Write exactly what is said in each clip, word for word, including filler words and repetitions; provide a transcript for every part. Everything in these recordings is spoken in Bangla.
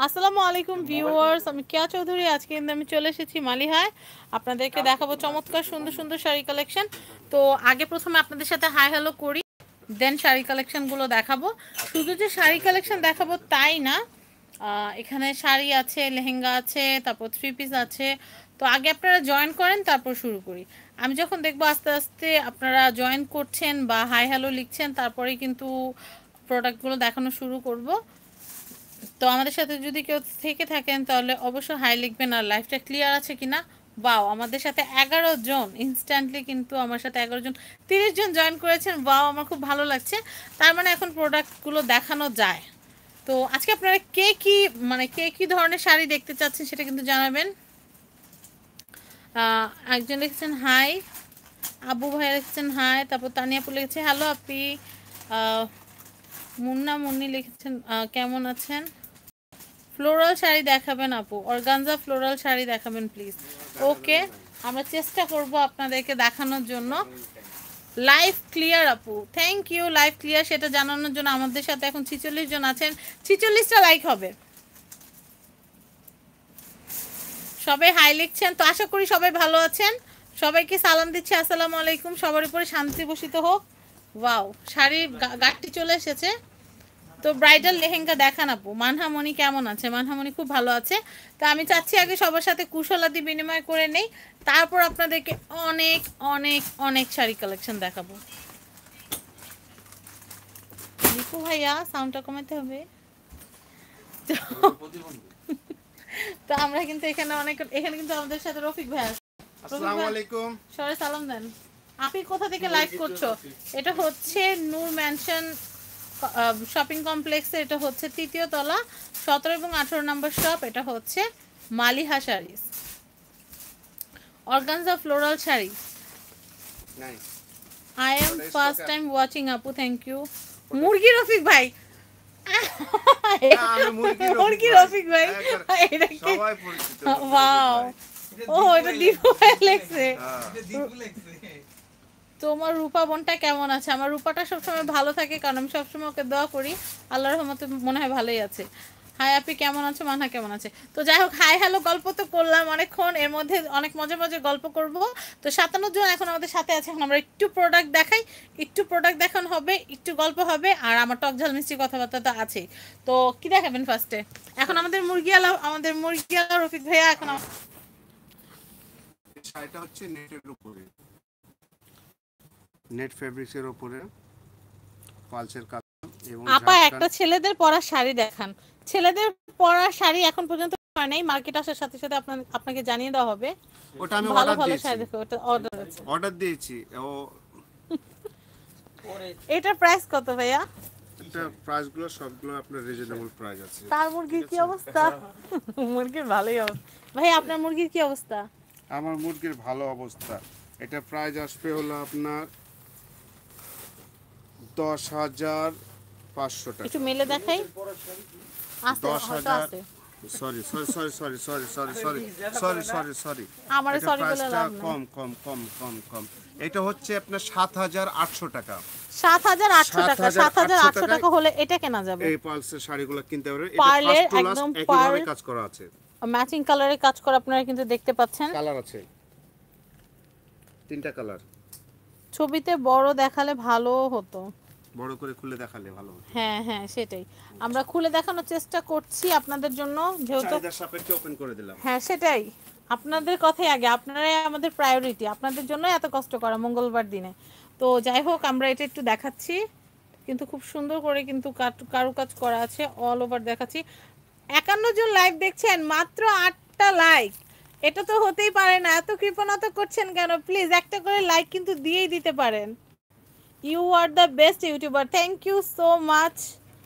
আসসালামু আলাইকুম ভিউয়ার্স, আমি কেয়া চৌধুরী। আজকে কিন্তু আমি চলে এসেছি মালিহায়, আপনাদেরকে দেখাবো চমৎকার সুন্দর সুন্দর শাড়ি কালেকশন। তো আগে প্রথমে আপনাদের সাথে হাই হ্যালো করি, দেন শাড়ি কালেকশনগুলো দেখাবো। শুধু যে শাড়ি কালেকশন দেখাবো তাই না, এখানে শাড়ি আছে, লেহেঙ্গা আছে, তারপর থ্রি পিস আছে। তো আগে আপনারা জয়েন করেন, তারপর শুরু করি। আমি যখন দেখবো আস্তে আস্তে আপনারা জয়েন করছেন বা হাই হ্যালো লিখছেন, তারপরেই কিন্তু প্রোডাক্টগুলো দেখানো শুরু করব। তো আমাদের সাথে যদি কেউ থেকে থাকেন তাহলে অবশ্যই হাই লিখবেন আর লাইফটা ক্লিয়ার আছে কিনা। বাও, আমাদের সাথে এগারো জন ইনস্ট্যান্টলি, কিন্তু আমার সাথে এগারো জন তিরিশ জন জয়েন করেছেন। বাও, আমার খুব ভালো লাগছে। তার মানে এখন প্রোডাক্টগুলো দেখানো যায়। তো আজকে আপনারা কে কি মানে কে কি ধরনের শাড়ি দেখতে চাচ্ছেন সেটা কিন্তু জানাবেন। একজন লিখেছেন হাই, আবু ভাই লিখেছেন হাই, তারপর তানিয়াপু লিখেছে হ্যালো আপি, মুন্না মুন্নি লিখেছেন কেমন আছেন। ফ্লোরাল শাড়ি দেখাবেন আপু, অর্গানজা ফ্লোরাল শাড়ি দেখাবেন প্লিজ। ওকে, আমরা চেষ্টা করব আপনাদেরকে দেখানোর জন্য। লাইভ ক্লিয়ার আপু, থ্যাংক ইউ। লাইভ ক্লিয়ার সেটা জানানোর জন্য আমাদের সাথে এখন ছিচল্লিশ জন আছেন, ছিচল্লিশটা লাইক হবে। সবাই হাই লিখছেন, তো আশা করি সবাই ভালো আছেন। সবাইকে সালাম দিচ্ছি, আসসালামু আলাইকুম। সবার উপরে শান্তি বসিত হোক। ওয়াও, শাড়ির গাঠটি চলে এসেছে। তো ব্রাইডাল লেহেঙ্গা দেখান আপু। মানহামণি কেমন আছে? মানহামণি খুব ভালো আছে। তো আমি চাচ্ছি আগে সবার সাথে কুশলাদি বিনিময় করে নেই, তারপর আপনাদেরকে অনেক অনেক অনেক শাড়ি কালেকশন দেখাবো। রিপু ভাইয়া, সাউন্ডটা কমাতে হবে। তো আমরা কিন্তু এখানে অনেক, এখানে কিন্তু আমাদের সাথে রফিক ভাই আছে। আসসালামু আলাইকুম। সবাই সালাম দেন। আপনি কোথা থেকে লাইভ করছো? এটা হচ্ছে নূর ম্যানশন শপিং কমপ্লেক্সে, এটা হচ্ছে তৃতীয় তলা, সতেরো এবং আঠারো নম্বর শপ। এটা হচ্ছে Maliha saris, organza floral sari. I am first time watching আপু, থ্যাংক ইউ। মুরগি রফিক ভাই, মুরগি রফিক ভাই, এটা কি? ওয়াও, ও এটা দীপু ভাই লেখছে। তোমার রূপা বোনটা কেমন আছে? আমার রূপাটা সবসময় ভালো থাকে, কারণ আমি সবসময় ওকে দোয়া করি। আল্লাহর রহমতে মনে হয় ভালোই আছে। হাই আপি কেমন আছো? মানহা কেমন আছে? তো যাই হোক, হাই হ্যালো গল্প তো করলাম অনেকক্ষণ, এর মধ্যে অনেক মজা মজা গল্প করব। তো সাতান্ন জন এখন আমাদের সাথে আছে। এখন আমরা একটু প্রোডাক্ট দেখাই, একটু প্রোডাক্ট দেখানো হবে, একটু গল্প হবে, আর আমার টক ঝাল মিষ্টি কথাবার্তা তো আছেই। তো কি দেখাবেন ফার্স্টে? এখন আমাদের মুরগিওয়ালা, আমাদের মুরগিওয়ালা রফিক ভাইয়া এখন শাড়িটা হচ্ছে নেটের উপরে, নেট ফেব্রিক্সের উপরে পালসের কাজ। এবং আপা একটা ছেলেদের পরা শাড়ি দেখান। ছেলেদের পরা শাড়ি এখন পর্যন্ত হয় নাই, মার্কেট আসার সাথে সাথে আপনাকে আপনাকে জানিয়ে দেওয়া হবে। ওটা আমি ভালো অর্ডার ভালো দিয়েছি, শাড়ি দেখো, ওটা অর্ডার আছে, অর্ডার দিয়েছি। ও এটার প্রাইস কত ভাইয়া? এটা প্রাইসগুলো সবগুলো আপনার রিজনেবল প্রাইস আছে। তার মুরগির কি অবস্থা? মুরগির ভালোই অবস্থা। ভাই আপনার মুরগির কি অবস্থা? আমার মুরগির ভালো অবস্থা। এটা প্রাইস আসবে হলো আপনার দশ হাজার পাঁচশো টাকা। একটু মেলে দেখাই। আছে, দশ হয়তো হাজার আছে। Sorry sorry sorry sorry sorry sorry sorry sorry sorry sorry আমারে এটা সরি বলে প্রাইসটা লাভ নাই। কম কম কম কম কম এটা হচ্ছে আপনার সাত হাজার আটশো টাকা। সাত হাজার আটশো টাকা, সাত হাজার আটশো টাকা হলে এটা কেনা যাবে। এই পালসের শাড়িগুলো কিনতে পারবেন। এটা পার্লের ফার্স্ট টু লাস্ট একদম একইভাবে পার্ল কাজ করা আছে, ম্যাচিং কালারে কাজ করা, আপনারা কিন্তু দেখতে পাচ্ছেন। কালার আছে তিনটা কালার। ছবিতে বড় দেখালে ভালো হতো, বড় করে খুলে দেখালে ভালো হতো। হ্যাঁ হ্যাঁ সেটাই, আমরা খুলে দেখানোর চেষ্টা করছি আপনাদের জন্য, যেহেতু চাহিদার সাপেক্ষে ওপেন করে দিলাম। হ্যাঁ সেটাই, আপনাদের কথাই আগে, আপনারাই আমাদের প্রায়োরিটি, আপনাদের জন্য এত কষ্ট করা মঙ্গলবার দিনে। তো যাই হোক, আমরা এটা একটু দেখাচ্ছি, কিন্তু খুব সুন্দর করে কিন্তু কারুকাজ করা আছে, অল ওভার দেখাচ্ছি। একান্ন জন লাইক দেখছেন, মাত্র আটটা লাইক। এটা তো হতেই পারে না, এত কৃপণতা করছেন কেন? প্লিজ একটা করে লাইক কিন্তু দিয়েই দিতে পারেন। You are the best YouTuber, thank you so much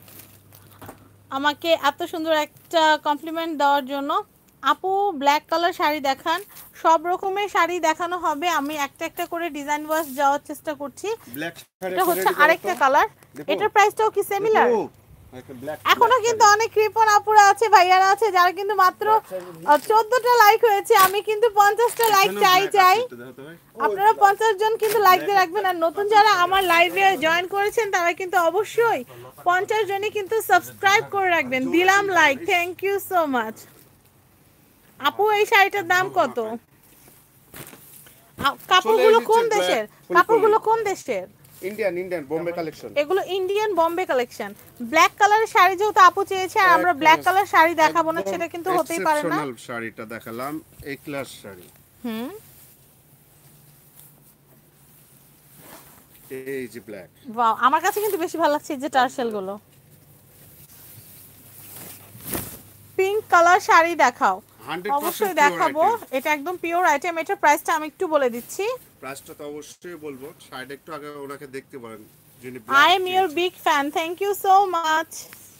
আমাকে এত সুন্দর একটা কমপ্লিমেন্ট দেওয়ার জন্য। আপু ব্ল্যাক কালার শাড়ি দেখান। সব রকমের শাড়ি দেখানো হবে, আমি একটা একটা করে ডিজাইন ওয়াইজ যাওয়ার চেষ্টা করছি। ব্ল্যাক এটা হচ্ছে আরেকটা কালার, এটার প্রাইসটাও কি সিমিলার? এখনো কিন্তু অনেক কৃপণ আপুরা আছে, ভাইয়ারা আছে যারা কিন্তু মাত্র চোদ্দটা লাইক হয়েছে। আমি কিন্তু পঞ্চাশটা লাইক চাই চাই আপনারা পঞ্চাশ জন কিন্তু লাইক দিয়ে রাখবেন। আর নতুন যারা আমার লাইভে জয়েন করেছেন তারা কিন্তু অবশ্যই পঞ্চাশ জনই কিন্তু সাবস্ক্রাইব করে রাখবেন। দিলাম like, thank you so much. আপু এই শাড়িটার দাম কত? কাপড়গুলো কোন দেশের? কাপড়গুলো কোন দেশের? Indian Indian Bombay collection. এগুলো ইন্ডিয়ান বোম্বে কালেকশন। ব্ল্যাক কালারের শাড়ি যেহেতু আপু চেয়েছে আর আমরা ব্ল্যাক কালার শাড়ি দেখাবো না সেটা কিন্তু হতেই পারে না। এক্সেপশনাল শাড়িটা দেখালাম, এ ক্লাস শাড়ি। হুম, এই যে ব্ল্যাক। ওয়াও, আমার কাছে কিন্তু বেশি ভালো লাগছে এই যে টার্সেল গুলো। পিঙ্ক কালার শাড়ি দেখাও, অবশ্যই দেখাবো। এটা একদম পিওর আইটেম। এটার প্রাইসটা আমি একটু বলে দিচ্ছি। প্রাইসটা তো অবশ্যই বলবো, শাড়িটা একটু আগে ওনাকে দেখতে পারেন যিনি। I am your big fan, thank you so much.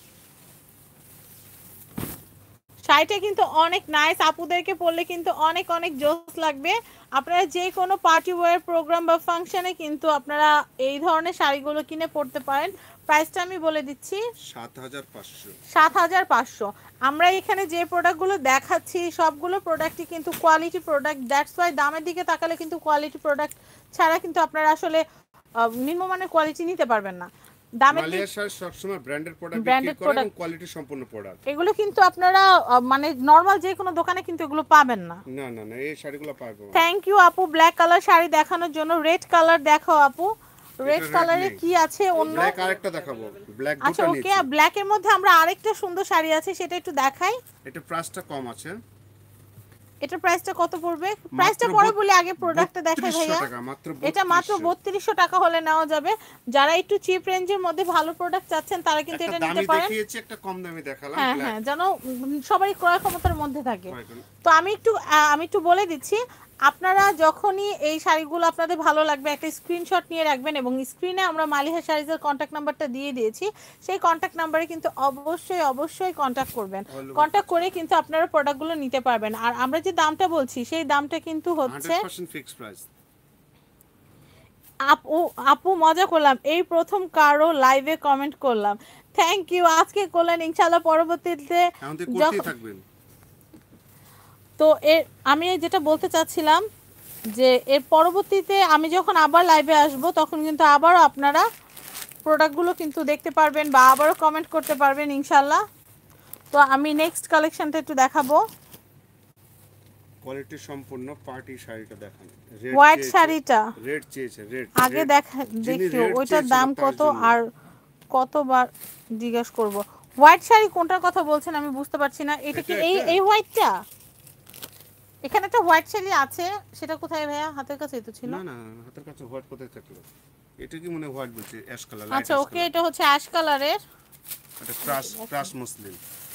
শাড়িটা কিন্তু অনেক নাইস, আপুদেরকে পরলে কিন্তু অনেক অনেক জোস লাগবে। আপনারা যে কোনো পার্টি ওয়্যার প্রোগ্রাম বা ফাংশনে কিন্তু আপনারা এই ধরনের শাড়িগুলো কিনে পরতে পারেন। প্রাইসটা আমি বলে দিচ্ছি সাত হাজার পাঁচশো। সাত হাজার পাঁচশো। আমরা এখানে যে প্রোডাক্টগুলো দেখাচ্ছি সবগুলো প্রোডাক্টই কিন্তু কোয়ালিটি প্রোডাক্ট। দ্যাটস ওয়াই দামের দিকে তাকালে কিন্তু কোয়ালিটি প্রোডাক্ট ছাড়া কিন্তু আপনারা আসলে নিম্নমানের কোয়ালিটি নিতে পারবেন না। দামের মালিয়া শাড়ি সবসময় ব্র্যান্ডেড প্রোডাক্ট বিক্রি করে এবং কোয়ালিটি সম্পন্ন প্রোডাক্ট। এগুলো কিন্তু আপনারা মানে নরমাল যে কোনো দোকানে কিন্তু এগুলো পাবেন না। না না না, এই শাড়িগুলো পাবো। থ্যাংক ইউ আপু ব্ল্যাক কালার শাড়ি দেখানোর জন্য। রেড কালার দেখাও আপু, রেড কালারে কি আছে অন্য? ব্ল্যাক আরেকটা দেখাবো, ব্ল্যাক দুটো আচ্ছা নিয়েছি। ওকে, ব্ল্যাক এর মধ্যে আমরা আরেকটা সুন্দর শাড়ি আছে সেটা একটু দেখাই। এটা প্রাইসটা কম আছে। এটার প্রাইসটা কত পড়বে? প্রাইসটা পরে বলি, আগে প্রোডাক্টটা দেখাই ভাইয়া। এটা মাত্র বত্রিশশো টাকা হলে নেওয়া যাবে। যারা একটু চিপ রেঞ্জের মধ্যে ভালো প্রোডাক্ট চাচ্ছেন তারা কিন্তু এটা নিতে পারেন। আমি দেখিয়েছি একটা কম দামে দেখালাম। হ্যাঁ হ্যাঁ, যেন সবারই ক্রয় ক্ষমতার মধ্যে থাকে। তো আমি একটু আমি একটু বলে দিচ্ছি, আপনারা যখনই এই শাড়িগুলো আপনাদের ভালো লাগবে একটা স্ক্রিনশট নিয়ে রাখবেন এবং স্ক্রিনে আমরা মালিহা শাড়িজের কন্ট্যাক্ট নাম্বারটা দিয়ে দিয়েছি। সেই কন্ট্যাক্ট নাম্বারে কিন্তু অবশ্যই অবশ্যই কন্ট্যাক্ট করবেন। কন্ট্যাক্ট করে কিন্তু আপনারা প্রোডাক্টগুলো নিতে পারবেন। আর আমরা যে দামটা বলছি সেই দামটা কিন্তু হচ্ছে হান্ড্রেড পার্সেন্ট ফিক্সড প্রাইস। আপু আপু মজা করলাম, এই প্রথম কারো লাইভে কমেন্ট করলাম, থ্যাংক ইউ। আজকে করলেন, ইনশাআল্লাহ পরবর্তীতে থাকবেন। তো এর আমি যেটা বলতে চাচ্ছিলাম যে এর পরবর্তীতে আমি যখন আবার লাইভে আসব তখন কিন্তু আবারও আপনারা প্রোডাক্টগুলো কিন্তু দেখতে পারবেন বা আবারও কমেন্ট করতে পারবেন ইনশাআল্লাহ। তো আমি নেক্সট কালেকশনটা একটু দেখাবো। কোয়ালিটি সম্পূর্ণ পার্টি শাড়িটা দেখান। হোয়াইট শাড়িটা রেড চেয়েছে, রেড আগে দেখা দেখি ওইটার দাম কত আর কতবার জিজ্ঞাসা করব। হোয়াইট শাড়ি কোনটার কথা বলছেন আমি বুঝতে পারছি না। এটা কি এই এই হোয়াইটটা? এখানে একটা হোয়াইট শাড়ি আছে, সেটা কোথায় ভাইয়া? হাতের কাছেই তো ছিল। না না, হাতের কাছে হোয়াইট কোথায় থাকলো? এটা কি মনে হোয়াইট বলছে? Ash colour. আচ্ছা ওকে, এটা হচ্ছে অ্যাশ কালারের। এটা ক্রাশ ক্রাশ মসলিন।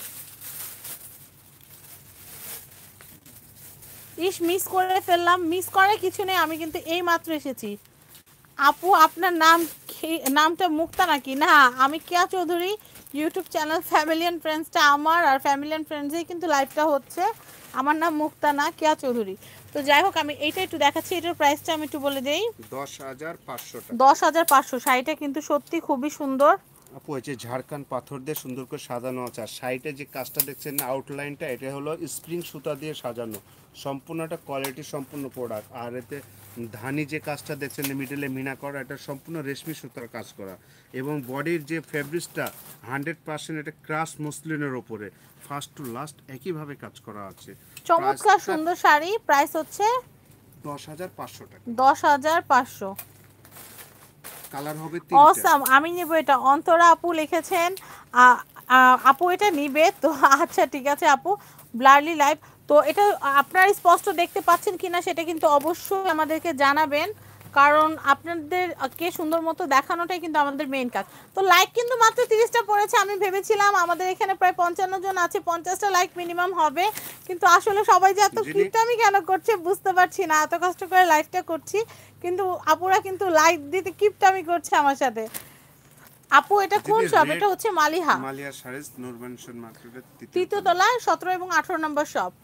ইস, মিস করে ফেললাম। মিস করার কিছু নেই, আমি কিন্তু এই মাত্র এসেছি। আপু আপনার নাম নামটা মুক্তা নাকি? না, আমি Keya Chowdhury. YouTube channel family and ফ্রেন্ডসটা আমার, আর ফ্যামিলি অ্যান্ড ফ্রেন্ডসেই কিন্তু লাইভটা হচ্ছে। আমার নাম মুক্তা না, কেয়া চৌধুরী। তো যাই হোক, আমি এইটা একটু দেখাচ্ছি। এটার প্রাইসটা আমি একটু বলে দেই, দশ হাজার পাঁচশো টাকা। দশ হাজার পাঁচশো। শাড়িটা কিন্তু সত্যি খুবই সুন্দর আপু। এই যে ঝাড়খান্ড পাথর দিয়ে সুন্দর করে সাজানো আছে। আর শাড়িটা যে কাজটা দেখছেন না, আউটলাইনটা, এটা হলো স্প্রিং সুতা দিয়ে সাজানো। সম্পূর্ণ একটা কোয়ালিটি সম্পূর্ণ প্রোডাক্ট। আর এতে ধানি যে কাজটা দেখছেন মিডলে মিনা করা, এটা সম্পূর্ণ রেশমি সুতার কাজ করা। এবং বডির যে ফেব্রিক্সটা হান্ড্রেড পার্সেন্ট এটা ক্রাশ মসলিনের ওপরে ফার্স্ট টু লাস্ট একইভাবে কাজ করা আছে। চমৎকার সুন্দর শাড়ি। প্রাইস হচ্ছে দশ হাজার পাঁচশো টাকা। দশ হাজার পাঁচশো। কালার হবে অসাম, আমি নেব এটা। অন্তরা আপু লিখেছেন আপু এটা নিবে তো। আচ্ছা ঠিক আছে আপু, ব্লারলি লাইভ। তো এটা আপনারা স্পষ্ট দেখতে পাচ্ছেন কিনা সেটা কিন্তু অবশ্যই আমাদেরকে জানাবেন, কারণ আপনাদেরকে সুন্দর মতো দেখানোটাই কিন্তু আমাদের মেইন কাজ। তো লাইক কিন্তু মাত্র তিরিশটা পড়েছে। আমি ভেবেছিলাম আমাদের এখানে প্রায় পঞ্চান্ন জন আছে, পঞ্চাশটা লাইক মিনিমাম হবে, কিন্তু আসলে সবাই যে এত কিপটামি কেন করছে বুঝতে পারছি না। এত কষ্ট করে লাইভটা করছি কিন্তু আপুরা কিন্তু লাইক দিতে কিপটামি করছে আমার সাথে। আপু এটা কোন শপ? এটা হচ্ছে মালিহা মালিয়া শাড়িজ নূর মেনশন মার্কেটের তৃতীয় তলায় সতেরো এবং আঠারো নম্বর শপ।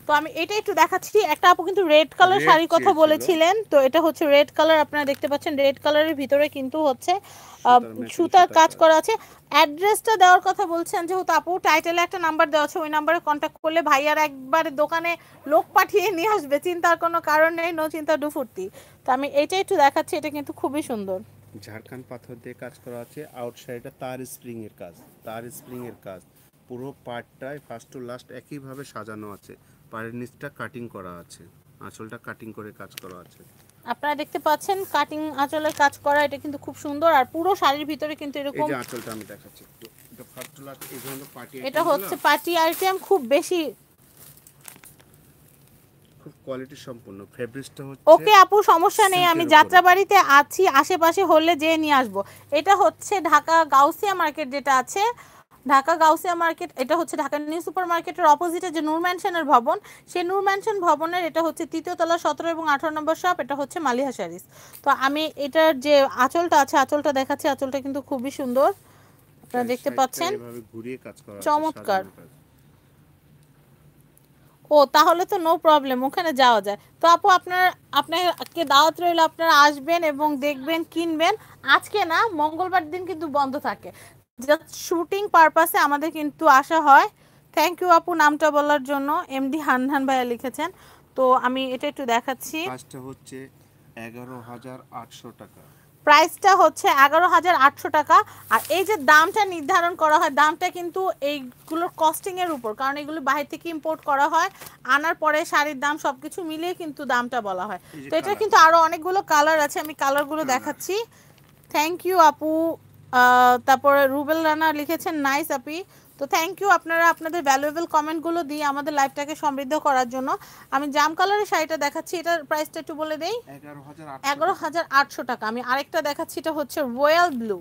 তো আমি এটা একটু দেখাচ্ছি। একটা আপু কিন্তু রেড কালার শাড়ির কথা বলেছিলেন, তো এটা হচ্ছে রেড কালার, আপনারা দেখতে পাচ্ছেন রেড কালারের ভিতরে কিন্তু হচ্ছে সুতার কাজ করা আছে। অ্যাড্রেসটা দেওয়ার কথা বলছেন যেহেতু আপু টাইটেলে একটা নাম্বার দেওয়া আছে, ওই নাম্বারে কন্ট্যাক্ট করলে ভাইয়ার একবার দোকানে লোক পাঠিয়ে নিয়ে আসবে, চিন্তার কোনো কারণ নেই, নো চিন্তা ডু ফুর্তি। তো আমি এটা একটু দেখাচ্ছি, এটা কিন্তু খুবই সুন্দর, ঝাড়খান্ড পাথর দিয়ে কাজ করা আছে। আউটসাইডে তার স্প্রিং এর কাজ, তার স্প্রিং এর কাজ পুরো পার্টটায় ফার্স্ট টু লাস্ট একইভাবে সাজানো আছে। পাড়ের নিচটা কাটিং করা আছে, আঁচলটা কাটিং করে কাজ করা আছে। আপনারা দেখতে পাচ্ছেন কাটিং আঁচলের কাজ করা, এটা কিন্তু খুব সুন্দর। আর পুরো শাড়ির ভিতরে কিন্তু এরকম, এই যে আঁচলটা আমি দেখাচ্ছি একটু, এটা ফার্স্ট টু লাস্ট এই ধরনের পার্টি আইটেম, এটা হচ্ছে পার্টি আইটেম, খুব বেশি খুব কোয়ালিটি সম্পন্ন। ফেব্রিক্সটা হচ্ছে ওকে আপু, সমস্যা নেই, আমি যাত্রাবাড়িতে আছি, আশেপাশে হলে যে নিয়ে আসবো। এটা হচ্ছে ঢাকা গাউসিয়া মার্কেট যেটা আছে, ঢাকা গাউসিয়া মার্কেট, এটা হচ্ছে ঢাকা নিউ সুপার মার্কেটের অপোজিটে যে নূর ম্যানশনের ভবন, সেই নূর ম্যানশন ভবনের এটা হচ্ছে তৃতীয় তলা সতেরো এবং আঠারো নম্বর শপ, এটা হচ্ছে মালিহা শাড়িজ। তো আমি এটার যে আঁচলটা আছে আঁচলটা দেখাচ্ছি, আঁচলটা কিন্তু খুবই সুন্দর, আপনারা দেখতে পাচ্ছেন, এভাবে ঘুরিয়ে কাজ করা আছে, চমৎকার। ও তাহলে তো নো প্রবলেম, ওখানে যাওয়া যায়। তো আপু আপনার আপনাকে দাওয়াত রইল, আপনারা আসবেন এবং দেখবেন, কিনবেন। আজকে না, মঙ্গলবার দিন কিন্তু বন্ধ থাকে, জাস্ট শুটিং পারপাসে আমাদের কিন্তু আসা হয়। থ্যাংক ইউ আপু নামটা বলার জন্য, এমডি হান্নান ভাইয়া লিখেছেন। তো আমি এটা একটু দেখাচ্ছি, কাজটা হচ্ছে এগারো হাজার আটশো টাকা, প্রাইসটা হচ্ছে এগারো হাজার আটশো টাকা। আর এই যে দামটা নির্ধারণ করা হয়, দামটা কিন্তু এইগুলোর কস্টিংয়ের উপর, কারণ এগুলো বাইরে থেকে ইম্পোর্ট করা হয়, আনার পরে শাড়ির দাম সব কিছু মিলিয়ে কিন্তু দামটা বলা হয়। তো এটা কিন্তু আরও অনেকগুলো কালার আছে, আমি কালারগুলো দেখাচ্ছি। থ্যাংক ইউ আপু। তারপরে রুবেল রানা লিখেছেন নাইস আপি। তো থ্যাংক ইউ আপনারা আপনাদের ভ্যালুয়েবল কমেন্টগুলো দিয়ে আমাদের লাইফটাকে সমৃদ্ধ করার জন্য। আমি জাম কালারের শাড়িটা দেখাচ্ছি, এটার প্রাইসটা একটু বলে দেই, এগারো হাজার আটশো টাকা। আমি আরেকটা দেখাচ্ছি, এটা হচ্ছে রয়্যাল ব্লু,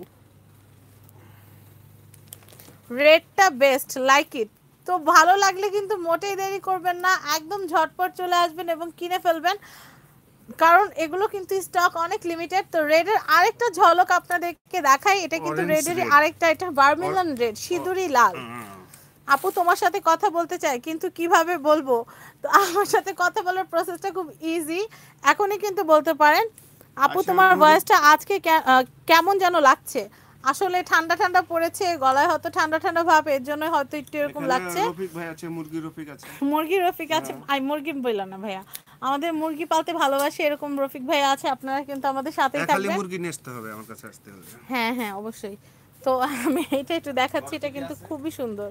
রেডটা বেস্ট, লাইক ইট। তো ভালো লাগলে কিন্তু মোটেই দেরি করবেন না, একদম ঝটপট চলে আসবেন এবং কিনে ফেলবেন, কারণ এগুলো কিন্তু স্টক অনেক লিমিটেড। তো রেডের আরেকটা ঝলক আপনাদেরকে দেখাই, এটা কিন্তু রেডেরই আরেকটা, এটা বার্মিলন রেড, সিঁদুরি লাল। আপু তোমার সাথে কথা বলতে চাই কিন্তু কিভাবে বলবো, তো আমার সাথে কথা বলার প্রসেসটা খুব ইজি, এখনই কিন্তু বলতে পারেন। আপু তোমার ভয়েসটা আজকে কেমন যেন লাগছে, আসলে ঠান্ডা ঠান্ডা পড়েছে, গলায় হয়তো ঠান্ডা ঠান্ডা ভাব, এর জন্য হয়তো একটু এরকম লাগছে। রফিক ভাই আছে, মুরগি রফিক আছে, মুরগি রফিক আছে, আই মুরগি বললাম না ভাইয়া, আমাদের মুরগি পালতে ভালোবাসে এরকম রফিক ভাই আছে, আপনারা কিন্তু আমাদের সাথেই থাকবেন। খালি মুরগি নিতে হবে, আমার কাছে আসতে হবে। হ্যাঁ হ্যাঁ অবশ্যই। তো আমি এটা একটু দেখাচ্ছি, এটা কিন্তু খুবই সুন্দর।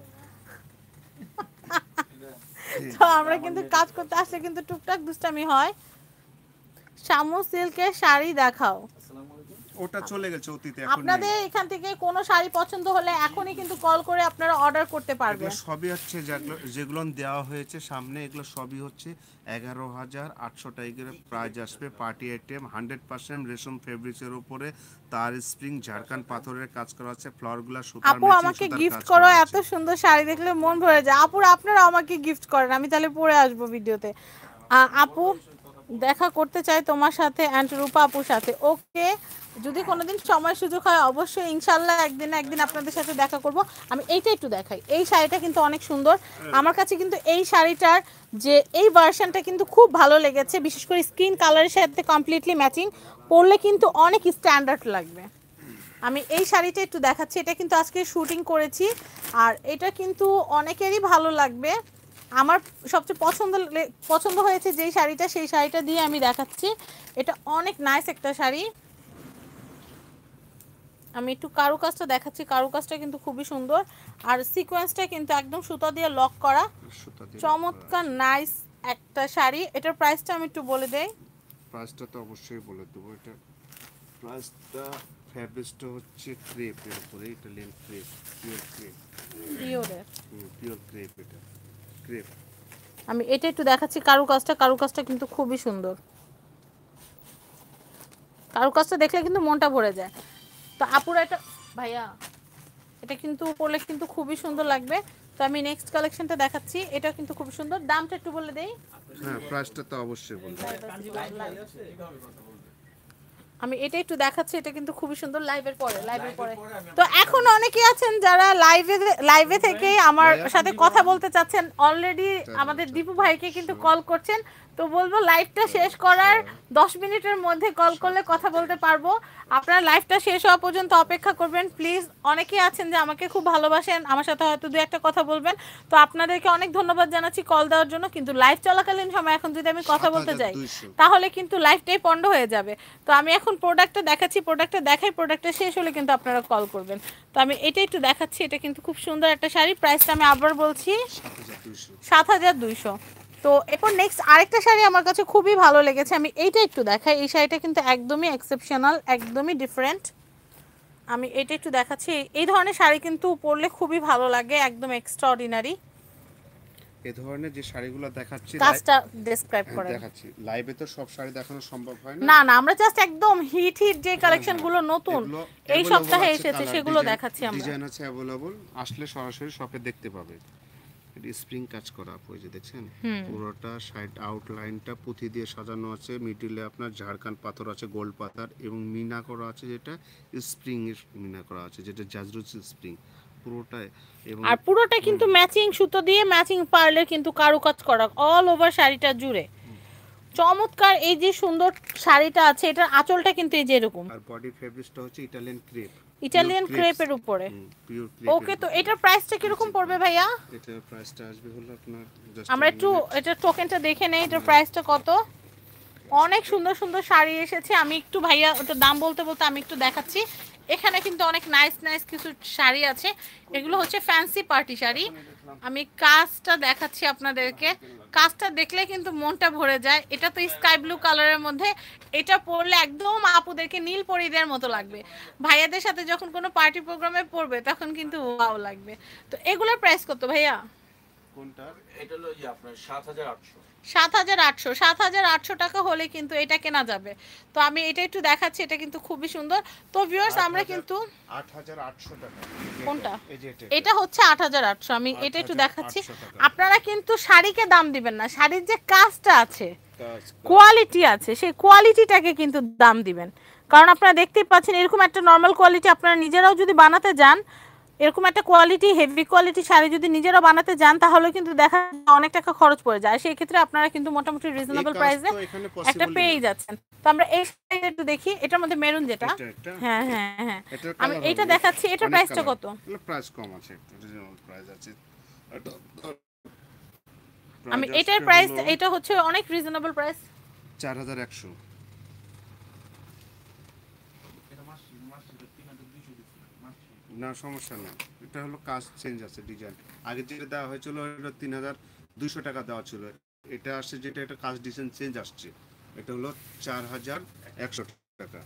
তো আমরা কিন্তু কাজ করতে আসলে কিন্তু টুকটাক দুষ্টামি হয়। শামু সিল্কের শাড়ি দেখাও, ওটা চলে গেছে অতীতে, এখন আপনাদের এখান থেকে কোনো শাড়ি পছন্দ হলে এখনই কিন্তু কল করে আপনারা অর্ডার করতে পারবেন। সবই হচ্ছে যেগুলো দেওয়া হয়েছে সামনে, এগুলো সবই হচ্ছে এগারো হাজার আটশো টাকার প্রাইস আসবে। পার্টি আইটেম, হান্ড্রেড পার্সেন্ট রেশম ফেব্রিক্সের উপরে তার স্প্রিং ঝাড়খান্ড পাথরের কাজ করা আছে, ফ্লাওয়ারগুলো সুতার। আপু আমাকে গিফট করো, এত সুন্দর শাড়ি দেখলে মন ভরে যায়। আপুর আপনারা আমাকে গিফট করেন, আমি তাহলে পরে আসবো ভিডিওতে। আপু দেখা করতে চাই তোমার সাথে অ্যান্ড রূপা আপুর সাথে, ওকে যদি কোনোদিন সময় সুযোগ হয় অবশ্যই ইনশাল্লাহ একদিন একদিন আপনাদের সাথে দেখা করব। আমি এইটা একটু দেখাই, এই শাড়িটা কিন্তু অনেক সুন্দর, আমার কাছে কিন্তু এই শাড়িটার যে এই ভার্সনটা কিন্তু খুব ভালো লেগেছে, বিশেষ করে স্কিন কালারের সাথে কমপ্লিটলি ম্যাচিং, পরলে কিন্তু অনেক স্ট্যান্ডার্ড লাগবে। আমি এই শাড়িটা একটু দেখাচ্ছি, এটা কিন্তু আজকে শুটিং করেছি, আর এটা কিন্তু অনেকেরই ভালো লাগবে। আমার সবচেয়ে পছন্দ পছন্দ হয়েছে যেই শাড়িটা, সেই শাড়িটা দিয়ে আমি দেখাচ্ছি। এটা অনেক নাইস একটা শাড়ি, আমি একটু কারুকাজটা দেখাচ্ছি, কারুকাজটা কিন্তু খুবই সুন্দর, আর সিকোয়েন্সটা কিন্তু একদম সুতা দিয়ে লক করা, চমৎকার নাইস একটা শাড়ি। এটার প্রাইসটা আমি একটু বলে দেই, প্রাইসটা তো অবশ্যই বলে দেবো। এটা প্রাইসটা ফেব্রিক্সটা হচ্ছে ক্রেপের উপরে, ইটালিয়ান ক্রেপ, পিওর ক্রেপ, পিওরের পিওর ক্রেপ, এটা ক্রেপ। আমি এটা একটু দেখাচ্ছি কারুকাজটা, কারুকাজটা কিন্তু খুবই সুন্দর, কারুকাজটা দেখলে কিন্তু মনটা ভরে যায়। তো আপুরা এটা ভাইয়া এটা কিন্তু পরলে কিন্তু খুবই সুন্দর লাগবে। তো আমি নেক্সট কালেকশনটা দেখাচ্ছি, এটা কিন্তু খুব সুন্দর, দামটা একটু বলে দেই। হ্যাঁ প্রাইসটা তো অবশ্যই বলবো। আমি এটা একটু দেখাচ্ছি, এটা কিন্তু খুবই সুন্দর লাইভের পরে লাইভের পরে তো এখন অনেকেই আছেন যারা লাইভে লাইভে থেকে আমার সাথে কথা বলতে চাচ্ছেন, অলরেডি আমাদের দীপু ভাইকে কিন্তু কল করছেন। তো বলবো লাইভটা শেষ করার দশ মিনিটের মধ্যে কল করলে কথা বলতে পারবো। আপনারা লাইভটা শেষ হওয়া পর্যন্ত অপেক্ষা করবেন প্লিজ। অনেকেই আছেন যে আমাকে খুব ভালোবাসেন, আমার সাথে হয়তো দু একটা কথা বলবেন, তো আপনাদেরকে অনেক ধন্যবাদ জানাচ্ছি কল দেওয়ার জন্য। কিন্তু লাইভ চলাকালীন সময় এখন যদি আমি কথা বলতে যাই তাহলে কিন্তু লাইভটাই পন্ড হয়ে যাবে। তো আমি এখন প্রোডাক্টটা দেখাচ্ছি, প্রোডাক্টটা দেখাই, প্রোডাক্টটা শেষ হলে কিন্তু আপনারা কল করবেন। তো আমি এটা একটু দেখাচ্ছি, এটা কিন্তু খুব সুন্দর একটা শাড়ি। প্রাইসটা আমি আবার বলছি সাত হাজার দুইশো। তো এরপর নেক্সট আরেকটা শাড়ি আমার কাছে খুবই ভালো লেগেছে, আমি এইটা একটু দেখাই। এই শাড়িটা কিন্তু একদমই এক্সেপশনাল, একদমই ডিফারেন্ট। আমি এটা একটু দেখাচ্ছি। এই ধরনের শাড়ি কিন্তু পরলে খুবই ভালো লাগে, একদম এক্সট্রা অর্ডিনারি। এই ধরনের যে শাড়িগুলো দেখাচ্ছি কাজটা ডেসক্রাইব করেন। দেখাচ্ছি লাইভে তো সব শাড়ি দেখানো সম্ভব হয় না। না না, আমরা জাস্ট একদম হিট হিট যে কালেকশনগুলো নতুন এই সপ্তাহে এসেছে সেগুলো দেখাচ্ছি আমরা। ডিজাইন আছে अवेलेबल, আসলে সরাসরি শপে দেখতে পাবে। এটা স্প্রিং কাজ করা, ওই যে দেখছেন পুরোটা সাইড আউটলাইনটা পুঁথি দিয়ে সাজানো আছে, মিডলে আপনার ঝাড়খান্ড পাথর আছে, গোল্ড পাথর এবং মিনা করা আছে, যেটা স্প্রিং এর মিনা করা আছে, যেটা জাজরুস স্প্রিং পুরোটাই। এবং আর পুরোটা কিন্তু ম্যাচিং সুতো দিয়ে ম্যাচিং পার্লের কিন্তু কারুকাজ করা অল ওভার শাড়িটা জুড়ে। চমৎকার এই যে সুন্দর শাড়িটা আছে, এটার আঁচলটা কিন্তু এই যে এরকম, আর বডি ফেব্রিকটা হচ্ছে ইটালিয়ান ক্রেপ, ইটালিয়ান ক্রেপের উপরে। Pure crepe. ওকে, তো এটার প্রাইসটা কি রকম পড়বে ভাইয়া? এটার প্রাইসটা আসবে হলো আপনার জাস্ট আমরা একটু এটা টোকেনটা দেখে নেই, এটার প্রাইসটা কত। অনেক সুন্দর সুন্দর শাড়ি এসেছে, আমি একটু ভাইয়া ওটা দাম বলতে বলতে আমি একটু দেখাচ্ছি। এখানে কিন্তু অনেক নাইস নাইস কিছু শাড়ি আছে, এগুলো হচ্ছে ফ্যান্সি পার্টি শাড়ি। আমি কাজটা দেখাচ্ছি আপনাদেরকে, কাজটা দেখলে কিন্তু মনটা ভরে যায়। এটা তো স্কাই ব্লু কালারের মধ্যে, এটা পরলে একদম আপুদেরকে নীল পরীদের মতো লাগবে। ভাইয়াদের সাথে যখন কোনো পার্টি প্রোগ্রামে পরবে তখন কিন্তু ওয়াও লাগবে। তো এগুলোর প্রাইস কত ভাইয়া? কোনটা? এটা হলো যে আপনার সাত হাজার আটশো। সাত হাজার আটশো সাত হাজার আটশো টাকা হলে কিন্তু এটা কেনা যাবে। তো আমি এটা একটু দেখাচ্ছি, এটা কিন্তু খুবই সুন্দর। তো ভিউয়ার্স আমরা কিন্তু আট হাজার আটশো টাকা। কোনটা? এই যে এটা। এটা হচ্ছে আট হাজার আটশো। আমি এটা একটু দেখাচ্ছি। আপনারা কিন্তু শাড়িকে দাম দিবেন না, শাড়ির যে কাজটা আছে, কোয়ালিটি আছে, সেই কোয়ালিটিটাকে কিন্তু দাম দিবেন। কারণ আপনারা দেখতেই পাচ্ছেন এরকম একটা নর্মাল কোয়ালিটি আপনারা নিজেরাও যদি বানাতে যান, এরকম একটা কোয়ালিটি হেভি কোয়ালিটি শাড়ি যদি নিজেরা বানাতে যান তাহলে কিন্তু দেখা অনেক টাকা খরচ পড়ে যায়। সেই ক্ষেত্রে আপনারা কিন্তু মোটামুটি রিজনেবল প্রাইসে একটা পেয়ে যাচ্ছেন। তো আমরা এই শাড়িটা একটু দেখি, এটার মধ্যে মেরুন যেটা, হ্যাঁ হ্যাঁ হ্যাঁ আমি এইটা দেখাচ্ছি। এটার প্রাইসটা কত? এর প্রাইস কম আছে, একটু রিজনেবল প্রাইস আছে। আমি এটার প্রাইস, এটা হচ্ছে অনেক রিজনেবল প্রাইস, চার হাজার একশো। না সমস্যা নেই, এটা হলো কাজ চেঞ্জ আছে, ডিজাইন আগে যেটা দেওয়া হয়েছিল এটা তিন হাজার দুইশো টাকা দেওয়া ছিল, এটা আসছে যেটা এটা কাজ ডিজাইন চেঞ্জ আসছে, এটা হলো চার হাজার একশো টাকা।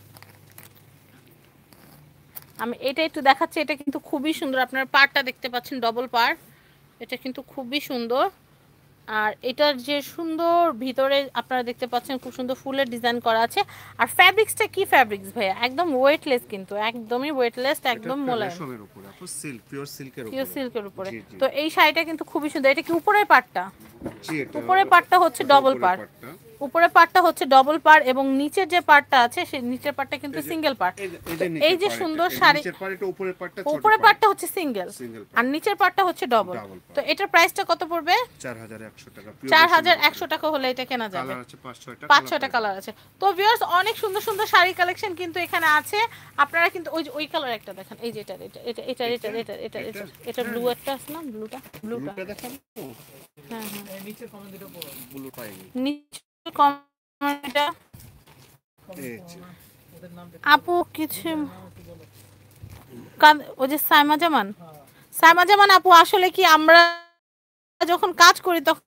আমি এটা একটু দেখাচ্ছি, এটা কিন্তু খুবই সুন্দর। আপনার পাড়টা দেখতে পাচ্ছেন ডবল পাড়, এটা কিন্তু খুবই সুন্দর। আর এটার যে সুন্দর ভিতরে আপনারা দেখতে পাচ্ছেন খুব সুন্দর ফুলের ডিজাইন করা আছে। আর ফ্যাব্রিক্সটা কি ফ্যাব্রিক্স ভাইয়া? একদম ওয়েটলেস, কিন্তু একদমই ওয়েটলেস, একদম মোলায়েম, রেশমের উপরে, আপু সিল্ক, পিওর সিল্কের উপরে, পিওর সিল্কের উপরে। তো এই শাড়িটা কিন্তু খুবই সুন্দর। এটা কি উপরের পাড়টা? জি, এটা উপরের পাড়টা হচ্ছে ডবল পাড়, উপরের পাড়টা হচ্ছে ডবল পাড় এবং নিচের যে পাড়টা আছে সেই নিচের পাড়টা কিন্তু সিঙ্গেল পাড়। এই যে সুন্দর শাড়ি, নিচের পাড়টা উপরের পাড়টা ছোট, উপরের পাড়টা হচ্ছে সিঙ্গেল আর নিচের পাড়টা হচ্ছে ডবল। তো এটার প্রাইসটা কত পড়বে? চার হাজার একশো টাকা। চার হাজার একশো টাকা হলে এটা কেনা যাবে। কালার আছে পাঁচ ছয়টা, পাঁচ ছয়টা কালার আছে। তো ভিউয়ার্স অনেক সুন্দর সুন্দর শাড়ি কালেকশন কিন্তু এখানে আছে। আপনারা কিন্তু ওই ওই কালার একটা দেখেন, এই যে এটা এটা এটা এটা এটা এটা এটা এটা এটা ব্লু একটা আছে না, ব্লুটা ব্লুটা দেখেন। হ্যাঁ হ্যাঁ, নিচের কমেন্ট দুটো পড়ো, ব্লু পাইনি। নিচে কমেন্টটা এই যে ওদের নাম আপু কিছু ওই যে সাইমা জামান, সাইমা জামান আপু আসলে কি আমরা যখন কাজ করি তখন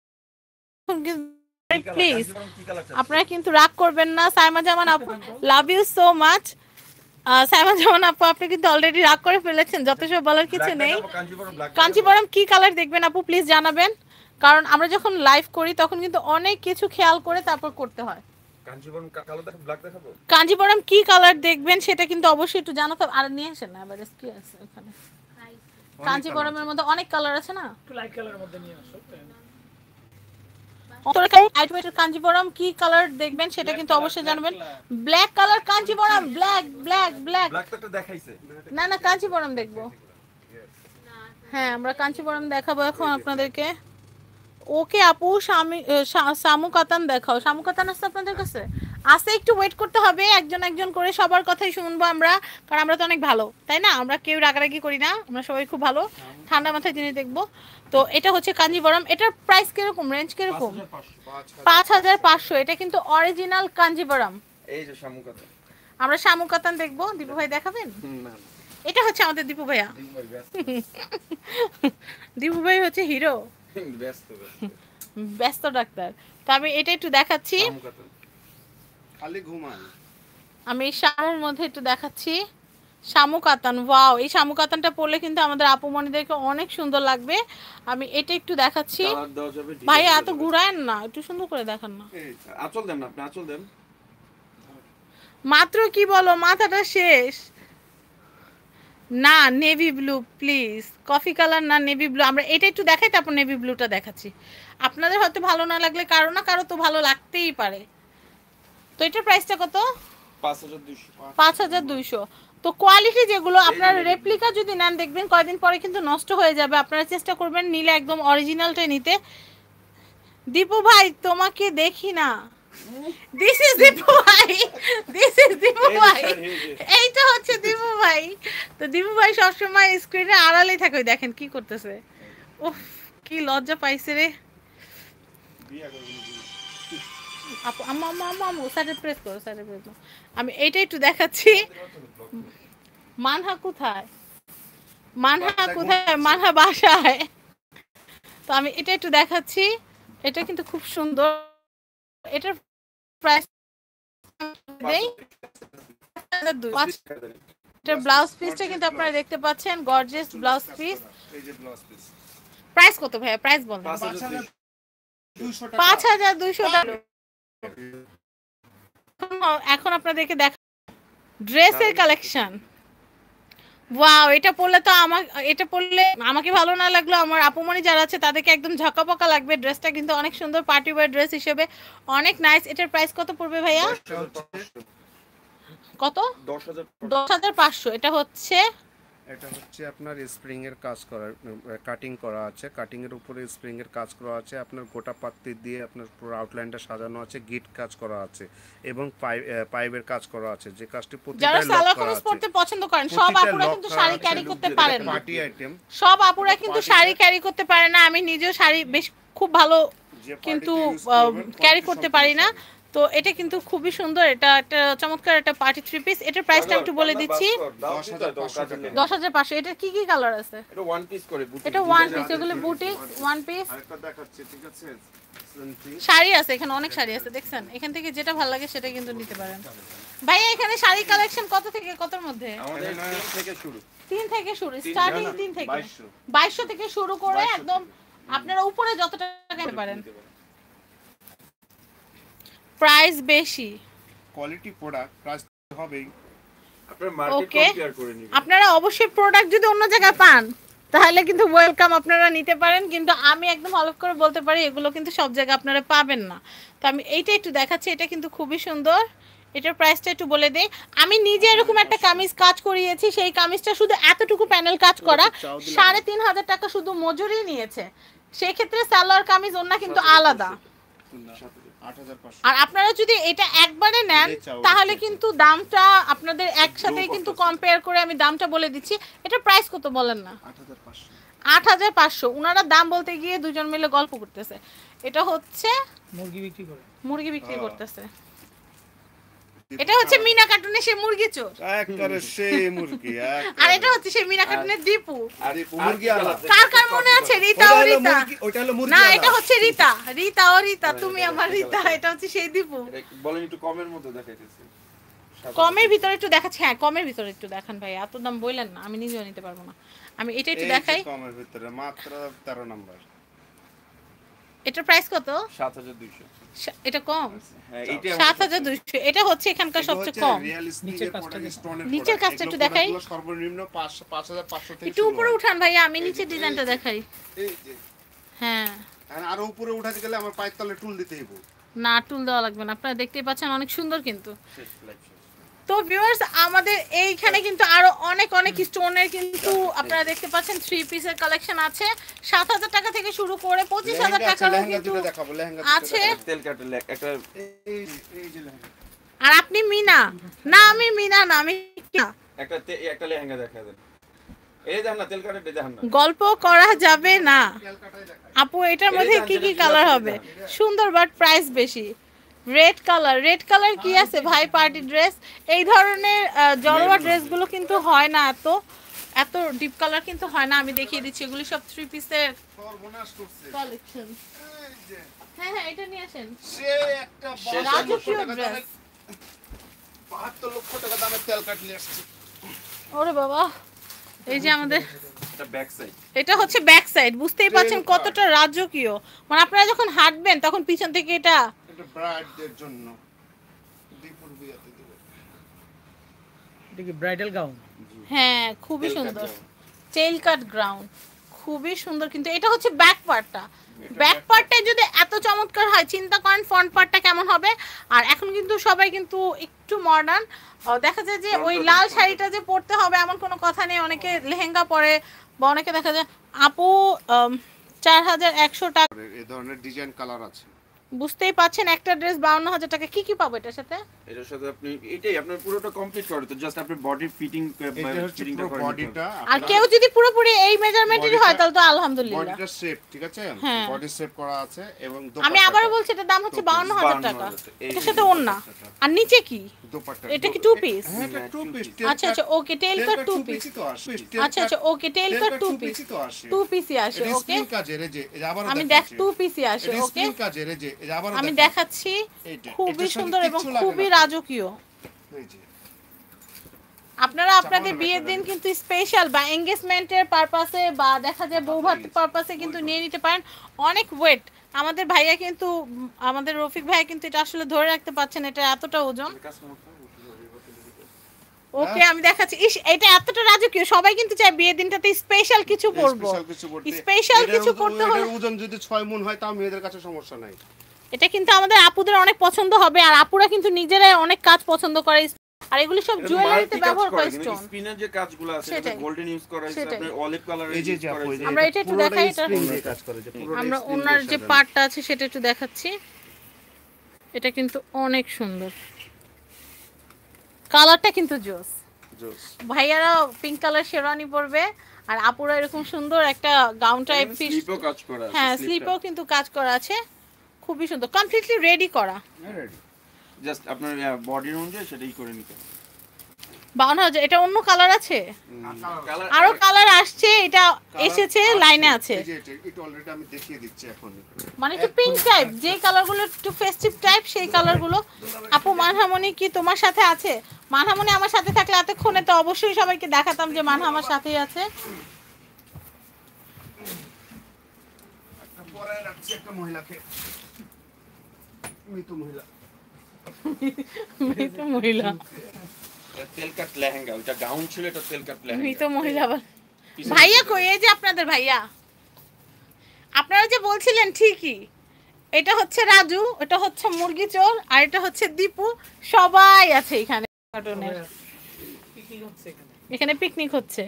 প্লিজ আপনারা কিন্তু রাগ করবেন না। সাইমা জামান আপু love you so much. Saima Zaman আপু আপনি কিন্তু অলরেডি রাগ করে ফেলেছেন, যথেষ্ট বলার কিছু নেই। কাঞ্চিপুরম কি কালার দেখবেন আপু প্লিজ জানাবেন, কারণ আমরা যখন লাইভ করি তখন কিন্তু অনেক কিছু খেয়াল করে তারপর করতে হয়। কাঞ্চিপুরম কালো দেখাবো, ব্ল্যাক দেখাবো, কাঞ্চিপুরম কি কালার দেখবেন সেটা কিন্তু অবশ্যই একটু জানাতে হবে। আর নিয়ে আসেন না এবারে কি আছে এখানে, কাঞ্চিপুরমের মধ্যে অনেক কালার আছে না, একটু লাইট কালারের মধ্যে নিয়ে আসো। অন্তরকারী লাইটওয়েটের কাঞ্জিবরম কি কালার দেখবেন সেটা কিন্তু অবশ্যই জানাবেন। Black colour Kanjivaram, black black black black তো একটা দেখাইছে। না না কাঞ্জিবরম দেখবো। হ্যাঁ আমরা কাঞ্জিবরম দেখাবো এখন আপনাদেরকে। ওকে আপু শামি শামু কাতান দেখাও। শামু কাতান আছে আপনাদের কাছে? আসে একটু ওয়েট করতে হবে, একজন একজন করে সবার কথাই শুনবো আমরা, কারণ আমরা তো অনেক ভালো তাই না, আমরা কেউ রাগারাগি করি না, আমরা সবাই খুব ভালো ঠান্ডা মাথায় জিনিস দেখবো। তো এটা হচ্ছে কাঞ্জিবরম, এটার প্রাইস কিরকম, রেঞ্জ কিরকম? পাঁচ হাজার পাঁচশো। এটা কিন্তু অরিজিনাল কাঞ্জিবরম। এই যে শামু কাতান, আমরা শামু কাতান দেখবো। দীপু ভাই দেখাবেন? না এটা হচ্ছে আমাদের দীপু ভাইয়া। দীপু ভাই হচ্ছে হিরো, ব্যস্ত ব্যস্ত ডাক্তার। তো আমি এটা একটু দেখাচ্ছি, শামু কাতান খালি ঘুমান। আমি শামুর মধ্যে একটু দেখাচ্ছি শামু কাতান। ওয়াও, এই শামু কাতানটা পরলে কিন্তু আমাদের আপুমণিদেরকে অনেক সুন্দর লাগবে। আমি এটা একটু দেখাচ্ছি। কালার দেওয়া যাবে। ভাই এত ঘুরায়েন না, একটু সুন্দর করে দেখান না। এই আঁচল দেন না আপনি, আঁচল দেন। মাত্র কি বলো, মাথাটা শেষ না। Navy blue please, coffee colour না নেভি ব্লু। আমরা এটা একটু দেখাই, তারপর নেভি ব্লুটা দেখাচ্ছি। আপনাদের হয়তো ভালো না লাগলে কারো না কারো তো ভালো লাগতেই পারে। তো এটার প্রাইসটা কত? পাঁচ হাজার দুইশো। পাঁচ হাজার দুইশো। তো কোয়ালিটি যেগুলো আপনার রেপ্লিকা যদি নেন দেখবেন কয়দিন পরে কিন্তু নষ্ট হয়ে যাবে। আপনারা চেষ্টা করবেন নিলে একদম অরিজিনালটাই নিতে। দীপু ভাই তোমাকে দেখি না। দিস ইজ দীপু ভাই, দিস ইজ দীপু ভাই, এইটা হচ্ছে দীপু ভাই। তো দীপু ভাই সবসময় স্ক্রিনে আড়ালেই থাকে। ওই দেখেন কি করতেছে, উফ কি লজ্জা পাইছে রে। আপু আম্মা আম্মা আম্মা আম্মু সাইডে প্রেস করো, সাইডে প্রেস করো। আমি এইটা একটু দেখাচ্ছি। মানহা কোথায়, মানহা কোথায়, মানহা বাসায়। তো আমি এটা একটু দেখাচ্ছি, এটা কিন্তু খুব সুন্দর। এটার প্রাইস দেই এটার ব্লাউজ পিসটা কিন্তু আপনারা দেখতে পাচ্ছেন, গর্জিয়াস ব্লাউজ পিস। এই যে ব্লাউজ পিস প্রাইস কত ভাইয়া, প্রাইস বলেন? পাঁচ হাজার দুইশো টাকা। এখন আপনাদেরকে দেখা ড্রেসের কালেকশন। ওয়াও, এটা পরলে তো আমার, এটা পরলে আমাকে ভালো না লাগলো, আমার আপুমণি যারা আছে তাদেরকে একদম ঝকাপকা লাগবে। ড্রেসটা কিন্তু অনেক সুন্দর, পার্টি ওয়্যার ড্রেস হিসেবে অনেক নাইস। এটার প্রাইস কত পড়বে ভাইয়া? কত? দশ হাজার পাঁচশো। এটা হচ্ছে, এটা হচ্ছে আপনার স্প্রিং এর কাজ করা, কাটিং করা আছে, কাটিং এর উপরে স্প্রিং এর কাজ করা আছে, আপনার গোটা পাত্তি দিয়ে আপনার পুরো আউটলাইনটা সাজানো আছে, গিট কাজ করা আছে এবং পাইপের কাজ করা আছে, যে কাজটি যারা প্রতিটা লক সালোয়ার করা কামিজ আছে। পরতে পছন্দ করেন, সব আপুরা কিন্তু শাড়ি ক্যারি করতে পারেন না। পার্টি আইটেম, সব আপুরা কিন্তু শাড়ি ক্যারি করতে পারে না। আমি নিজেও শাড়ি বেশ খুব ভালো কিন্তু ক্যারি করতে পারি না। তো এটা কিন্তু খুবই সুন্দর, এটা একটা চমৎকার একটা পার্টি থ্রি পিস। এটার প্রাইসটা একটু বলে দিচ্ছি, দশ হাজার পাঁচশো। এটা কি কি কালার আছে? এটা ওয়ান পিস করে বুটিক, এটা ওয়ান পিস, এগুলো বুটিক ওয়ান পিস। আরেকটা দেখাচ্ছি, ঠিক আছে? শাড়ি আছে এখানে, অনেক শাড়ি আছে দেখছেন। এখান থেকে যেটা ভালো লাগে সেটা কিন্তু নিতে পারেন। ভাইয়া এখানে শাড়ি কালেকশন কত থেকে কতর মধ্যে? আমাদের তিন থেকে শুরু, তিন থেকে শুরু, স্টার্টিং তিন থেকে বাইশশো থেকে শুরু করে একদম আপনারা উপরে যত টাকা নিতে পারেন। প্রাইস বেশি, কোয়ালিটি প্রোডাক্ট, প্রাইস হবেই। আপনারা মার্কেট কম্পেয়ার করে নিবেন। আপনারা অবশ্যই প্রোডাক্ট যদি অন্য জায়গায় পান তাহলে কিন্তু ওয়েলকাম, আপনারা নিতে পারেন। কিন্তু আমি একদম হলফ করে বলতে পারি এগুলো কিন্তু সব জায়গায় আপনারা পাবেন না। তো আমি এইটা একটু দেখাচ্ছি, এটা কিন্তু খুবই সুন্দর। এটার প্রাইসটা একটু বলে দেই। আমি নিজে এরকম একটা কামিজ কাজ করিয়েছি, সেই কামিজটা শুধু এতটুকু প্যানেল কাজ করা সাড়ে তিন হাজার টাকা শুধু মজুরি নিয়েছে। সেই ক্ষেত্রে সালোয়ার কামিজ ওন্না কিন্তু আলাদা। আর আপনারা যদি এটা একবারে নেন তাহলে কিন্তু দামটা আপনাদের একসাথে কিন্তু কম্পেয়ার করে আমি দামটা বলে দিচ্ছি। এটা প্রাইস কত বলেন না? আট হাজার পাঁচশো। ওনারা দাম বলতে গিয়ে দুজন মিলে গল্প করতেছে। এটা হচ্ছে মুরগি বিক্রি করে, মুরগি বিক্রি করতেছে। এটা হচ্ছে মিনা কার্টুনে সেই মুরগি চোর, একবারে সেই মুরগি। আর এটা হচ্ছে সেই মিনা কার্টুনের দীপু। আর এই মুরগি আলাদা। কার কার মনে আছে রিতা ও রিতা? ওইটা হলো মুরগি না, আলাদা। এটা হচ্ছে রিতা, রিতা ও রিতা, তুমি আমার রিতা। এটা হচ্ছে সেই দীপু। বলেন একটু কমের মধ্যে দেখাইতেছি। কমের ভিতরে একটু দেখাচ্ছি। হ্যাঁ, কমের ভিতরে একটু দেখান ভাই, এত দাম বললেন না, আমি নিজেও নিতে পারবো না। আমি এটা একটু দেখাই। এই যে কমের ভিতরে মাত্র তেরো নাম্বার। এটার প্রাইস কত? সাত হাজার দুইশো। এটা কম, হ্যাঁ এইটা সাত হাজার দুইশো। এটা হচ্ছে এখানকার সবচেয়ে কম। নিচের কাজটা নিচের কাজটা একটু দেখাই। সর্বনিম্ন পাঁচ হাজার পাঁচশো থেকে একটু উপরে উঠান ভাইয়া, আমি নিচের ডিজাইনটা দেখাই। এই যে হ্যাঁ, আর আরো উপরে উঠাতে গেলে আমার পায়ের তলে টুল দিতে হইব। না টুল দেওয়া লাগবে না, আপনারা দেখতেই পাচ্ছেন অনেক সুন্দর কিন্তু। তো ভিউয়ার্স আমাদের এইখানে কিন্তু আরো অনেক অনেক স্টোনের কিন্তু আপনারা দেখতে পাচ্ছেন থ্রি পিসের কালেকশন আছে সাত হাজার টাকা থেকে শুরু করে পঁচিশ হাজার টাকা কিন্তু আছে। তেল কাটে একটা এই এই যে লেহেঙ্গা, আর আপনি মিনা না, আমি মিনা না, আমি না একটা একটা লেহেঙ্গা দেখা দেন, এই দেখেন না তেল কাটে দেখেন না, গল্প করা যাবে না আপু। এটার মধ্যে কি কি কালার হবে সুন্দর, বাট প্রাইস বেশি। রেড কালার, রেড কালার কি আছে ভাই? পার্টি ড্রেস এই ধরনের জলওয়া ড্রেসগুলো কিন্তু হয় না, এত এত ডিপ কালার কিন্তু হয় না। আমি দেখিয়ে দিচ্ছি, এগুলি সব থ্রি পিসের কালেকশন। হ্যাঁ হ্যাঁ এটা নিয়ে আসেন, সে একটা রাজকীয় ড্রেস। বাহাত্তর লক্ষ টাকা দামের তেল কাট নিয়ে আসছে। ওরে বাবা, এই যে আমাদের এটা ব্যাক সাইড, এটা হচ্ছে ব্যাক সাইড, বুঝতেই পাচ্ছেন কতটা রাজকীয়। মানে আপনারা যখন হাঁটবেন তখন পিছন থেকে এটা এটা ব্রাইডদের জন্য দীপুর বিয়াতে দিবে। এটা কি ব্রাইডাল গাউন? হ্যাঁ খুবই সুন্দর, টেইল কাট গ্রাউন্ড খুবই সুন্দর। কিন্তু এটা হচ্ছে ব্যাক পার্টটা, ব্যাক পার্টটা যদি এত চমৎকার হয় চিন্তা করেন ফ্রন্ট পার্টটা কেমন হবে। আর এখন কিন্তু সবাই কিন্তু একটু মডার্ন, দেখা যায় যে ওই লাল শাড়িটা যে পরতে হবে এমন কোনো কথা নেই, অনেকে লেহেঙ্গা পরে বা অনেকে দেখা যায় আপু চার হাজার একশো টাকা। এই ধরনের ডিজাইন কালার আছে, বুঝতেই পাচ্ছেন একটা ড্রেস বাউন্ন হাজার টাকা। কি কি পাবো এটার সাথে? এটার সাথে আপনি এটাই আপনার পুরোটা কমপ্লিট করে তো জাস্ট আপনি বডি ফিটিং এটা হচ্ছে পুরো বডিটা। আর কেউ যদি পুরোপুরি এই মেজারমেন্টেরই হয় তাহলে তো আলহামদুলিল্লাহ। বডিটা শেপ ঠিক আছে, হ্যাঁ। বডি শেপ করা আছে এবং আমি আবারো বলছি এটার দাম হচ্ছে বাউন্ন হাজার টাকা। এটার সাথে ওড়না আর নিচে কি? দোপাট্টা। এটা কি টু পিস? হ্যাঁ এটা টু পিস। আচ্ছা আচ্ছা okay, tail cut two piece. আচ্ছা আচ্ছা okay, tail cut two piece, two পিসই আসে। ওকে কাজের এই যে এই আবার আমি দেখ টু পিসই আসে। ওকে কাজের এই যে এই আবার আমি দেখাচ্ছি, খুবই সুন্দর এবং খুবই রাজকীয়। এই যে আপনারা আপনাদের বিয়ের দিন কিন্তু স্পেশাল বা এনগেজমেন্টের পারপাসে বা দেখা যায় বৌভাত পারপাসে কিন্তু নিয়ে নিতে পারেন। অনেক ওয়েট, আমাদের ভাইয়া কিন্তু আমাদের রফিক ভাইয়া কিন্তু এটা আসলে ধরে রাখতে পারছেন, এটা এতটা ওজন। ওকে আমি দেখাচ্ছি, ইস এটা এতটা রাজকীয়, সবাই কিন্তু চায় বিয়ের দিনটাতে স্পেশাল কিছু পরবো, স্পেশাল কিছু পড়তে হলে। ওজন যদি ছয় মণ হয় তাও মেয়েদের কাছে সমস্যা নাই। এটা কিন্তু আমাদের আপুদের অনেক পছন্দ হবে, আর আপুরা কিন্তু নিজেরাই অনেক কাজ পছন্দ করে। আর এগুলো সব জুয়েলারিতে ব্যবহার করে স্টোন। স্পিনের যে কাজগুলো আছে এটা গোল্ডেন ইউজ করা হয়েছে, আপনি অলিভ কালার এই যে ইউজ করা হয়েছে। আমরা এটা একটু দেখাই, এটা কাজ করে যে পুরো আমরা ওনার যে পার্টটা আছে সেটা একটু দেখাচ্ছি। এটা কিন্তু অনেক সুন্দর, কালারটা কিন্তু জোস। জোস। ভাইয়ারা পিঙ্ক কালার শেরওয়ানি পরবে আর আপুরা এরকম সুন্দর একটা গাউন টাইপ পিস। স্লিপও কাজ করা আছে। হ্যাঁ স্লিপও কিন্তু কাজ করা আছে, খুবই সুন্দর, কমপ্লিটলি রেডি করা। রেডি, জাস্ট আপনার বডির অনুযায়ী সেটাই করে নিতে। বাউন্ন হাজার। এটা অন্য কালার আছে, আরো কালার আসছে, এটা এসেছে লাইনে আছে। এই যে এটা অলরেডি আমি দেখিয়ে দিচ্ছি এখন। মানে একটু পিঙ্ক টাইপ, যে কালারগুলো একটু ফেস্টিভ টাইপ সেই কালারগুলো। আপু মানহামনি কি তোমার সাথে আছে? মানহামনি আমার সাথে থাকলে এতক্ষণে তো অবশ্যই সবাইকে দেখাতাম যে মানহা আমার সাথেই আছে। একটা পরে রাখছি একটা মহিলাকে, মৃত মহিলা। মৃত মহিলা, তেল কাট লেহেঙ্গা, ওটা গাউন ছিল, এটা তেল কাট লেহেঙ্গা। মৃত মহিলা আবার ভাইয়া কই? এই যে আপনাদের ভাইয়া, আপনারা যে বলছিলেন ঠিকই, এটা হচ্ছে রাজু, এটা হচ্ছে মুরগি চোর, আর এটা হচ্ছে দীপু, সবাই আছে এখানে। এখানে পিকনিক হচ্ছে।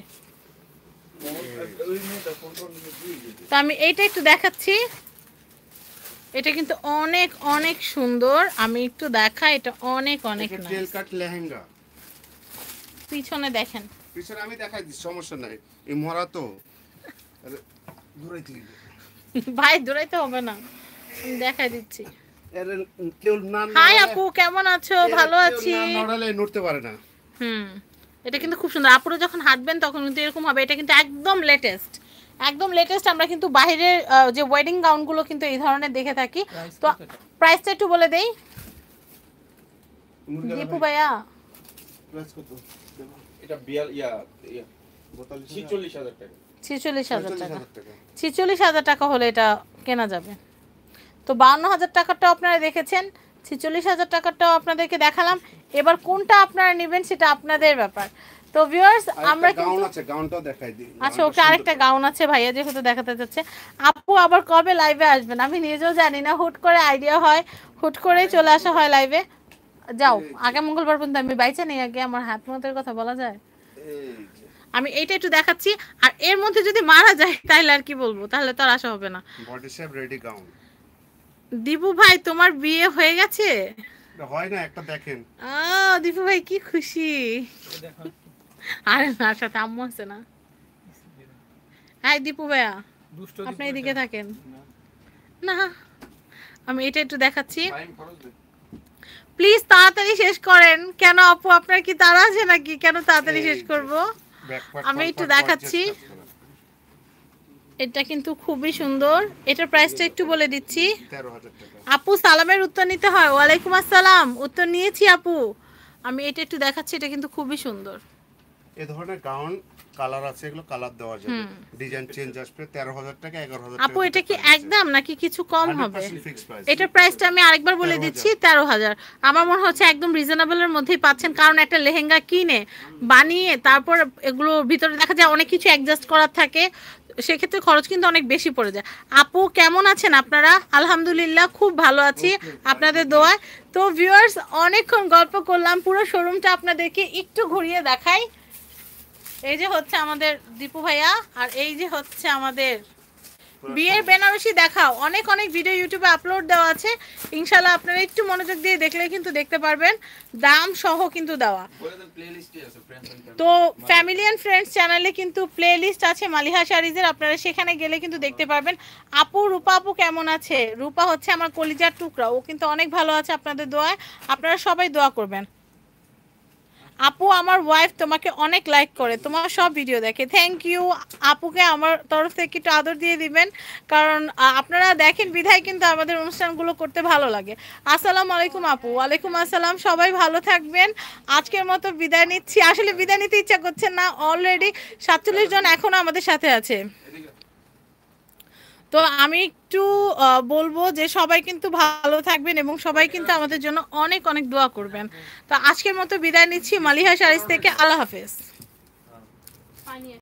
তো আমি এইটা একটু দেখাচ্ছি, এটা কিন্তু অনেক অনেক সুন্দর। আমি একটু দেখাই, এটা অনেক অনেক এটা তেল কাট লেহেঙ্গা। পিছনে দেখেন, পিছনে আমি দেখাই দিচ্ছি, সমস্যা নাই। এই মরা তো আরে দূরাইতে দিবে ভাই দৌড়াইতে হবে না, আমি দেখাই দিচ্ছি। এর কেউ না হাই আপু কেমন আছো? ভালো আছি। না নড়ালে নড়তে পারে না। হুম এটা কিন্তু খুব সুন্দর, আপুরা যখন হাঁটবেন তখন কিন্তু এরকম হবে। এটা কিন্তু একদম লেটেস্ট, একদম লেটেস্ট। আমরা কিন্তু বাইরের যে ওয়েডিং গাউনগুলো কিন্তু এই ধরনের দেখে থাকি। তো প্রাইসটা একটু বলে দেই দীপু ভাইয়া। প্রাইস কত? এটা বিয়াল ইয়া ইয়া ছিচল্লিশ হাজার টাকা। ছিচল্লিশ হাজার টাকা, ছিচল্লিশ হাজার টাকা হলে এটা কেনা যাবে। তো বাউন্ন হাজার টাকাটাও আপনারা দেখেছেন, ছিচল্লিশ হাজার টাকাটাও আপনাদেরকে দেখালাম। এবার কোনটা আপনারা নেবেন সেটা আপনাদের ব্যাপার। তো ভিউয়ার্স আমরা আমরা কিন্তু গাউন আছে, গাউনটাও দেখাই দিই। আচ্ছা ওকে আরেকটা গাউন আছে ভাইয়া যেহেতু দেখাতে যাচ্ছে। আপু আবার কবে লাইভে আসবেন আমি নিজেও জানি না, হুট করে আইডিয়া হয়, হুট করেই চলে আসা হয় লাইভে। যাও আগে মঙ্গলবার পর্যন্ত আমি বাইচা নেই, আগে আমার হাত মতের কথা বলা যায়। এই যে আমি এইটা একটু দেখাচ্ছি, আর এর মধ্যে যদি মারা যায় তাহলে আর কি বলবো, তাহলে তো আর আসা হবে না। Body shape ready gown. Dipu ভাই তোমার বিয়ে হয়ে গেছে? হয় না একটা দেখেন। আহ দীপু ভাই কি খুশি। আরে না সাথে আম্মু আছে না। হাই দীপু ভাইয়া দুষ্ট আপনি এদিকে থাকেন না, আমি এটা একটু দেখাচ্ছি। টাইম খরচ দে প্লিজ তাড়াতাড়ি শেষ করেন। কেন আপু আপনার কি তাড়া আছে নাকি, কেন তাড়াতাড়ি শেষ করব? ব্যাকপার্ট আমি একটু দেখাচ্ছি। এটা কিন্তু খুবই সুন্দর, এটার প্রাইসটা একটু বলে দিচ্ছি। তেরো হাজার টাকা। আপু সালামের উত্তর নিতে হয়। ওয়ালাইকুম আসসালাম, উত্তর নিয়েছি আপু। আমি এটা একটু দেখাচ্ছি, এটা কিন্তু খুবই সুন্দর। এই ধরনের গাউন কালার আছে, এগুলো কালার দেওয়া যাবে, ডিজাইন চেঞ্জ আসবে। তেরো হাজার টাকা, এগারো হাজার টাকা। আপু এটা কি একদম নাকি কিছু কম হবে? Fixed price. এটার প্রাইসটা আমি আরেকবার বলে দিচ্ছি, তেরো হাজার। আমার মনে হচ্ছে একদম রিজনেবলের মধ্যেই পাচ্ছেন, কারণ একটা লেহেঙ্গা কিনে বানিয়ে তারপর এগুলো ভিতরে দেখা যায় অনেক কিছু অ্যাডজাস্ট করার থাকে, সেক্ষেত্রে খরচ কিন্তু অনেক বেশি পড়ে যায়। আপু কেমন আছেন আপনারা? আলহামদুলিল্লাহ খুব ভালো আছি আপনাদের দোয়ায়। তো ভিউয়ার্স অনেকক্ষণ গল্প করলাম, পুরো শোরুমটা আপনাদেরকে একটু ঘুরিয়ে দেখাই। এই যে হচ্ছে আমাদের দীপু ভাইয়া, আর এই যে হচ্ছে আমাদের বিয়ের বেনারসি দেখাও। অনেক অনেক ভিডিও ইউটিউবে আপলোড দেওয়া আছে, ইনশাল্লাহ আপনারা একটু মনোযোগ দিয়ে দেখলেই কিন্তু দেখতে পারবেন, দাম সহ কিন্তু দেওয়া। বলে দেন প্লেলিস্টে আছে ফ্রেন্ডস এন্ড তো ফ্যামিলি অ্যান্ড ফ্রেন্ডস চ্যানেলে কিন্তু প্লে লিস্ট আছে মালিহা শাড়িজের, আপনারা সেখানে গেলে কিন্তু দেখতে পারবেন। আপু রূপা আপু কেমন আছে? রূপা হচ্ছে আমার কলিজার টুকরা, ও কিন্তু অনেক ভালো আছে আপনাদের দোয়ায়, আপনারা সবাই দোয়া করবেন। আপু আমার ওয়াইফ তোমাকে অনেক লাইক করে, তোমার সব ভিডিও দেখে। থ্যাংক ইউ আপুকে আমার তরফ থেকে একটু আদর দিয়ে দিবেন, কারণ আহ, আপনারা দেখেন বিধায় কিন্তু আমাদের অনুষ্ঠানগুলো করতে ভালো লাগে। আসসালামু আলাইকুম আপু। ওয়ালাইকুম আসসালাম, সবাই ভালো থাকবেন। আজকের মতো বিদায় নিচ্ছি। আসলে বিদায় নিতে ইচ্ছা করছে না, অলরেডি সাতচল্লিশ জন এখনো আমাদের সাথে আছে। তো আমি একটু আহ, বলবো যে সবাই কিন্তু ভালো থাকবেন এবং সবাই কিন্তু আমাদের জন্য অনেক অনেক দোয়া করবেন। তো আজকের মতো বিদায় নিচ্ছি মালিহা শাড়িজ থেকে। আল্লাহ হাফেজ।